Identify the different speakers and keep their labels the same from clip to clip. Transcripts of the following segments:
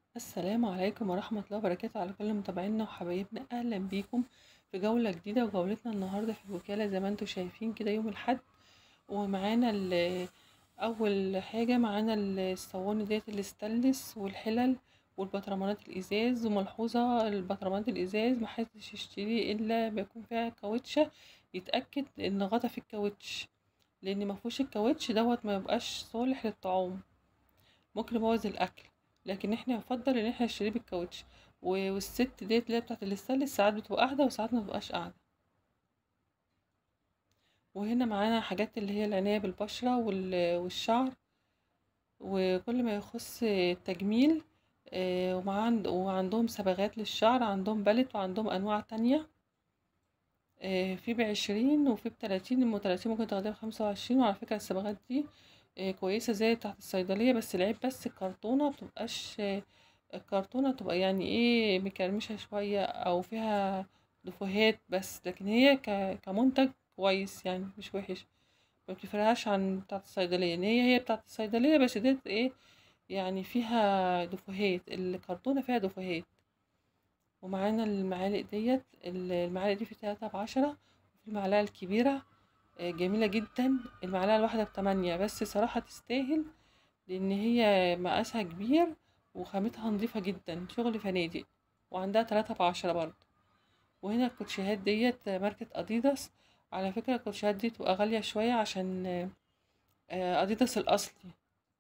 Speaker 1: السلام عليكم ورحمة الله وبركاته على كل متابعينا وحبايبنا، أهلا بيكم في جولة جديدة. وجولتنا النهاردة في الوكالة زي ما انتم شايفين كده يوم الأحد. ومعانا أول حاجة معانا الصواني ديت الستانلس والحلل والبطرمانات الإزاز. وملحوظة البطرمانات الإزاز محدش يشتري إلا ما يكون فيها كاوتشة، يتأكد إن غطا في الكاوتش، لأن مفهوش الكاوتش دوت ما يبقاش صالح للطعام، ممكن يبوظ الاكل. لكن احنا يفضل ان احنا نشتريه بالكاوتش. والست ديت اللي هي بتاعت الستانلس ساعات بتبقى قاعده وساعات ما بتبقاش قاعده. وهنا معانا حاجات اللي هي العناية بالبشرة والشعر وكل ما يخص التجميل. وعندهم صبغات للشعر، عندهم بالت وعندهم انواع تانية. في ب20 وفي ب30. ام 30 ممكن تاخديها ب25. وعلى فكرة الصبغات دي كويسة زي بتاعت الصيدلية، بس العيب بس الكرتونة متبقاش، الكرتونة تبقى يعني ايه مكرمشة شوية او فيها دفوهات، بس لكن هي كمنتج كويس يعني مش وحش. ما بتفرقهاش عن بتاعة الصيدلية، ان هي بتاعة الصيدلية، بس ديت ايه يعني فيها دفوهات، الكرتونة فيها دفوهات. ومعانا المعالق ديت، المعالق دي في 3 ب10. وفي المعلقة الكبيرة جميلة جدا. المعلقة الواحدة ب8، بس صراحة تستاهل لان هي مقاسها كبير وخامتها نظيفة جدا، شغل فنادق. وعندها 3 ب10 برضه. وهنا الكوتشيهات ديت ماركة اديداس. على فكرة الكوتشيهات دي تبقى غالية شوية عشان اديداس الاصلي.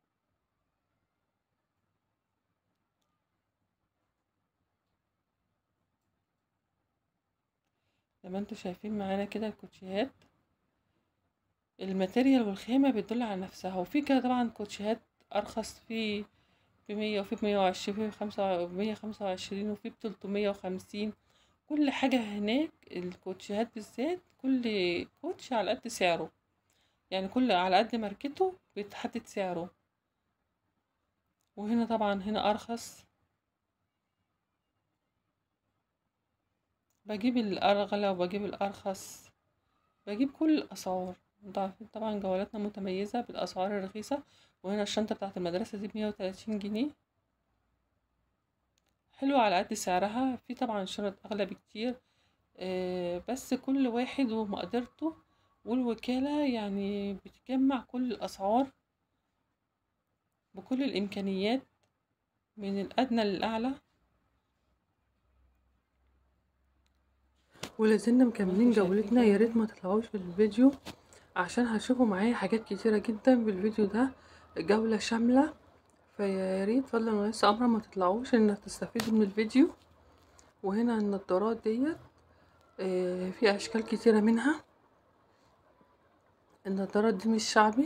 Speaker 1: زي ما انتوا شايفين معانا كده الكوتشيهات، الماتيريال والخامة بتدل على نفسها. وفي كده طبعا كوتشيهات ارخص، في ب100 وفي ب120 وفي ب125 وفي ب350. كل حاجة هناك الكوتشيهات بالذات، كل كوتش على قد سعره، يعني كل على قد ماركته بيتحدد سعره. وهنا طبعا هنا أرخص. بجيب الأغلى وبجيب الأرخص، بجيب كل الأسعار. طبعا جولاتنا متميزة بالأسعار الرخيصة. وهنا الشنطة بتاعت المدرسة دي ب130 جنيه، حلوة على قد سعرها. في طبعا شنط أغلى بكتير، بس كل واحد ومقدرته. والوكالة يعني بتجمع كل الأسعار بكل الإمكانيات من الأدنى للأعلى. ولازلنا مكملين جولتنا، يا ريت ما تطلعوش في الفيديو عشان هتشوفوا معايا حاجات كتيرة جدا في الفيديو ده، جولة شاملة. فيا ريت فضلا وليس أمرا ما تطلعوش إنك تستفيدوا من الفيديو. وهنا النضارات ديت في أشكال كتيرة منها. النضارات دي مش شعبي،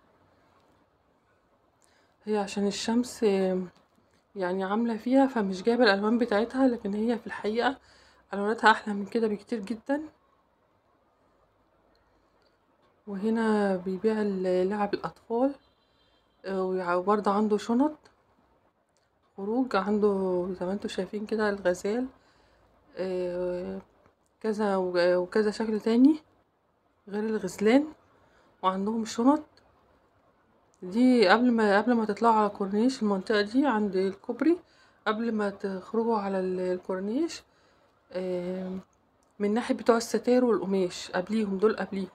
Speaker 1: هي عشان الشمس يعني عاملة فيها فمش جايبة الألوان بتاعتها، لكن هي في الحقيقة ألواناتها أحلى من كده بكتير جدا. وهنا بيبيع لعب الأطفال، وبرضه عنده شنط خروج، عنده زي ما انتوا شايفين كده الغزال، آه، كذا وكذا شكل تاني غير الغزلان. وعندهم شنط دي قبل ما تطلعوا على كورنيش المنطقة دي عند الكوبري، قبل ما تخرجوا على الكورنيش، آه، من ناحية بتوع الستاير والقماش، قبليهم دول قبليهم.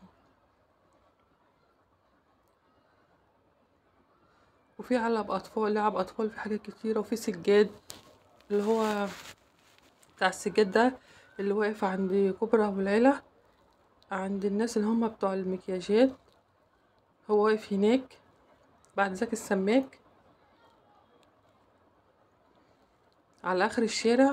Speaker 1: وفي لعب أطفال في حاجات كتيرة. وفي سجاد اللي هو بتاع السجاد ده اللي واقف عند كوبري أبو العلا، عند الناس اللي هم بتوع المكياجات، هو واقف هناك بعد ذاك السماك على آخر الشارع.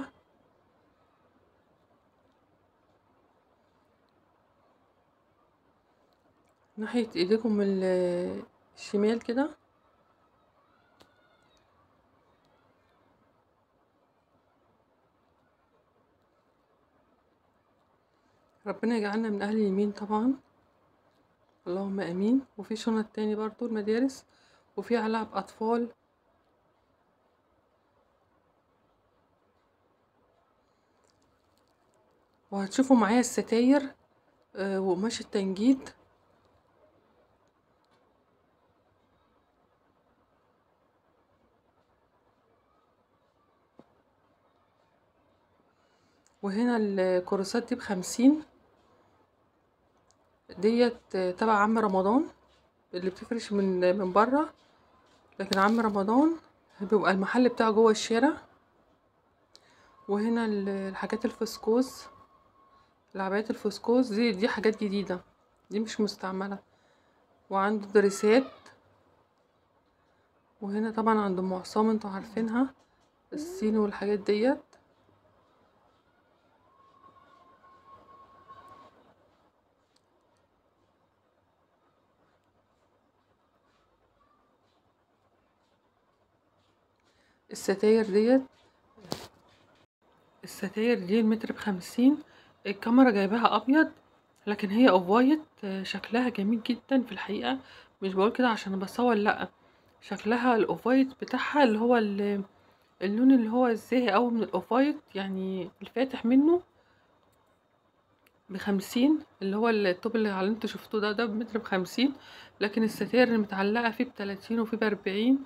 Speaker 1: ناحية ايديكم الشمال كده. ربنا يجعلنا من أهل اليمين طبعا، اللهم امين. وفي شنط تاني برضو المدارس، وفي ألعاب أطفال. وهتشوفوا معايا الستاير وقماش التنجيد. وهنا الكروسات دي ب50 ديت تبع عم رمضان اللي بتفرش من بره، لكن عم رمضان بيبقى المحل بتاعه جوه الشارع. وهنا الحاجات الفسكوز، العبايات الفسكوز دي حاجات جديدة، دي مش مستعملة. وعنده دريسات. وهنا طبعا عند ام عصام انتوا عارفينها، الصين والحاجات ديت. الستاير دي المتر ب50. الكاميرا جايباها ابيض، لكن هي اوف وايت، شكلها جميل جدا في الحقيقة. مش بقول كده عشان بصور، لا، شكلها الاوف وايت بتاعها اللي هو اللون اللي هو الزاهي اوي من الاوف وايت، يعني الفاتح منه، ب50. اللي هو الطوب اللي انتوا شفتوه ده بمتر ب50. لكن الستاير اللي متعلقة فيه ب30 وفيه ب40.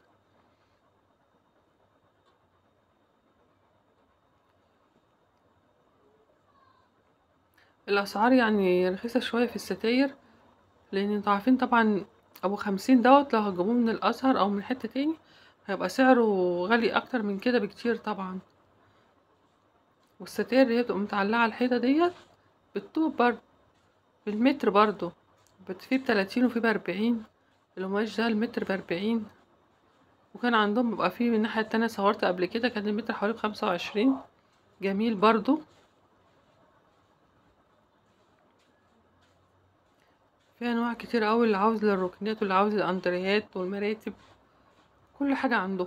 Speaker 1: الاسعار يعني رخيصة شوية في الستاير، لان انتوا عارفين طبعا ابو 50 دوت لو هتجيبوه من الازهر او من حتة تاني هيبقى سعره غالي اكتر من كده بكتير طبعا. والستاير اللي هي بتبقى متعلقة على الحيطة ديت بالطوب برضه، بالمتر برضه، فيه ب30 وفيه ب40. القماش ده المتر ب40. وكان عندهم بيبقى فيه من الناحية التانية، صورت قبل كده، كان المتر حوالي ب25. جميل برضو. في انواع كتير اوي، اللي عاوز للركنات واللي عاوز الانتريهات والمراتب، كل حاجة عنده.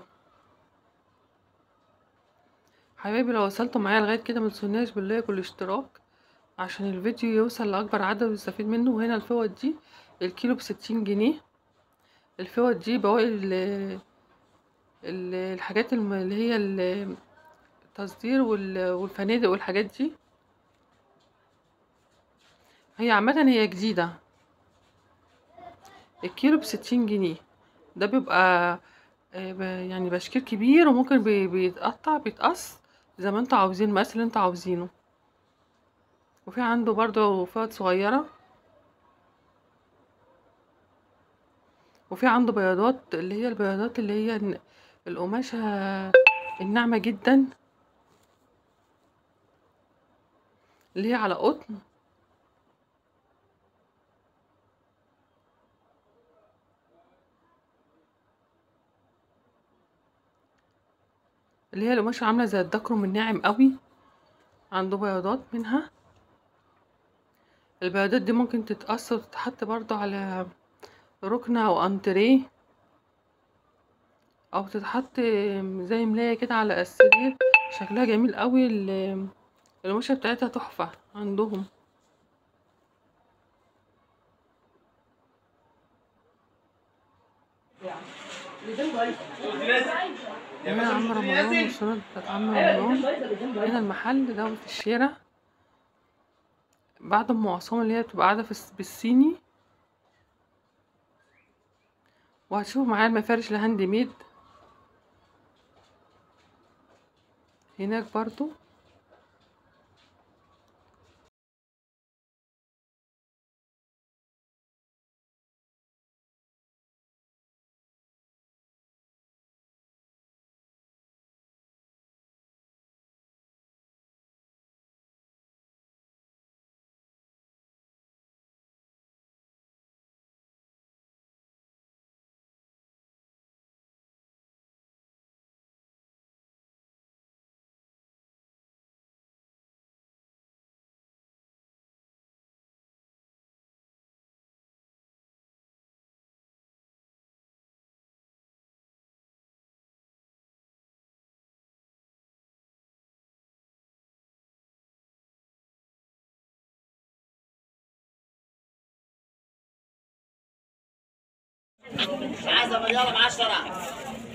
Speaker 1: حبايبي لو وصلتوا معايا لغاية كده متنسوناش باللايك والاشتراك عشان الفيديو يوصل لأكبر عدد ويستفيد منه. وهنا الفوط دي الكيلو ب60 جنيه. الفوط دي بواقي الحاجات اللي هي التصدير والفنادق والحاجات دي. هي عامة هي جديدة. الكيلو ب60 جنيه. ده بيبقى يعني بشكير كبير، وممكن بيتقطع بيتقص زي ما انتوا عاوزين، المقاس اللي انتوا عاوزينه. وفي عنده برضو فئات صغيرة. وفي عنده بياضات، اللي هي البياضات اللي هي القماشة الناعمة جدا، اللي هي على قطن. اللي هي القماشة عاملة زي الدكرم الناعم قوي. عنده بياضات منها. البياضات دي ممكن تتقص وتتحط برضو على ركنة او انتريه، او تتحط زي ملاية كده على السرير. شكلها جميل قوي. القماشة بتاعتها تحفة عندهم. هنا عم رمضان والشنط بتاعت عم رمضان. هنا المحل ده في الشارع بعد ام عصام اللي هي بتبقى قاعدة بالصيني. وهتشوفوا معايا المفارش الهاند ميد هناك برضو.
Speaker 2: عايزة مليار ب10.